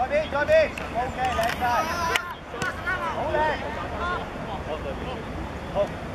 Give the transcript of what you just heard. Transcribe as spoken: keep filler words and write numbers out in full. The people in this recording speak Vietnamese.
再邊再邊 ，OK 靚晒，好靚，好。